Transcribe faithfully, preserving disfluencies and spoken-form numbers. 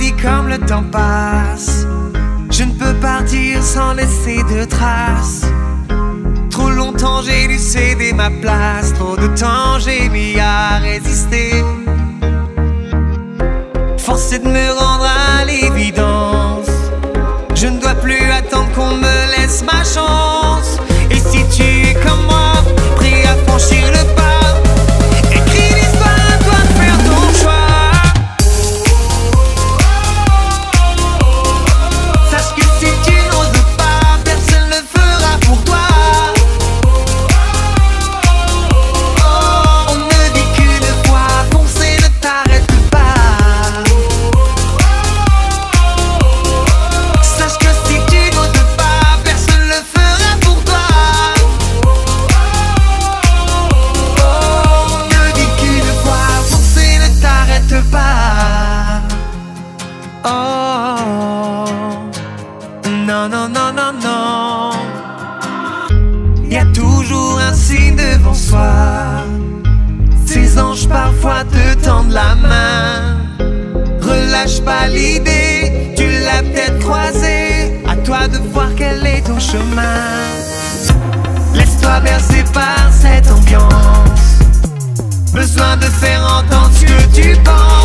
vie comme le temps passe. Je ne peux partir sans laisser de traces. Trop longtemps j'ai dû céder ma place. Trop de temps j'ai mis à résister. Forcé de me rendre à l'évidence. Je ne dois plus attendre qu'on me laisse ma chance. Et si tu es comme moi, prêt à franchir le pas, écris l'histoire, à toi de faire ton choix. Sache que si tu n'oses pas, personne ne le fera pour toi. Oh, on ne vit qu'une fois, foncez, ne t'arrête pas. Sache que si tu n'oses pas, personne ne le fera pour toi. Oh, on ne vit qu'une fois, foncez, ne t'arrête pas. Oh, non, non, non, non, non. Y a toujours un signe devant soi. Ces anges parfois te tendent la main. Relâche pas l'idée, tu l'as peut-être croisée. À toi de voir quel est ton chemin. Laisse-toi bercer par cette ambiance. Besoin de faire entendre ce que tu penses.